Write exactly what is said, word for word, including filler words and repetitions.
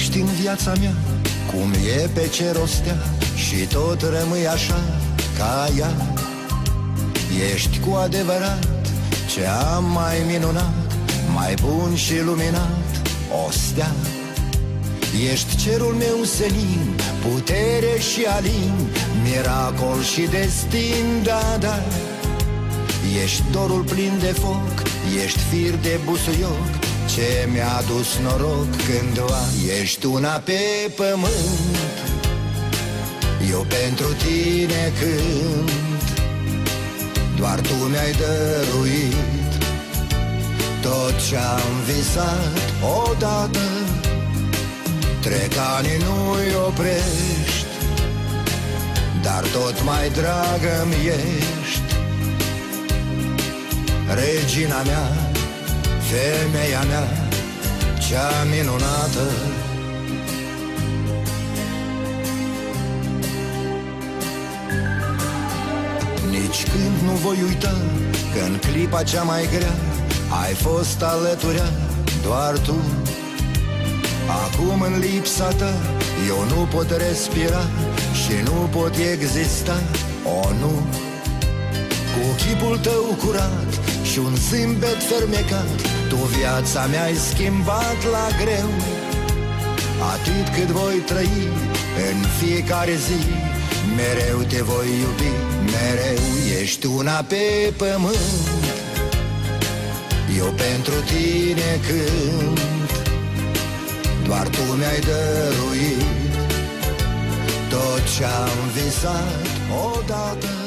ești în viața mea, cum e pe cer o stea, și tot rămâi așa ca ea. Ești cu adevărat ce am mai minunat, mai bun și luminat, o stea. Ești cerul meu senin, putere și alin, miracol și destin, da, da. Ești dorul plin de foc, ești fir de busuioc, ce mi-a adus noroc cândva. Ești una pe pământ, eu pentru tine cânt, doar tu mi-ai dăruit tot ce-am visat odată. Trec ani, nu-i oprești, dar tot mai dragă-mi ești. Regina mea, femeia mea, cea minunată. Nici când nu voi uita că în clipa cea mai grea ai fost alăturea doar tu. Acum în lipsa ta eu nu pot respira și nu pot exista, o nu. Cu chipul tău curat și un zâmbet fermecat, tu viața mi-ai schimbat la greu. Atât cât voi trăi în fiecare zi, mereu te voi iubi, mereu. Ești una pe pământ, eu pentru tine cânt, doar tu mi-ai dăruit tot ce-am visat odată.